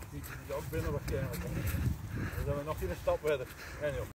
Die is ook binnen waarschijnlijk. Dan zijn we nog geen stap verder. En joh.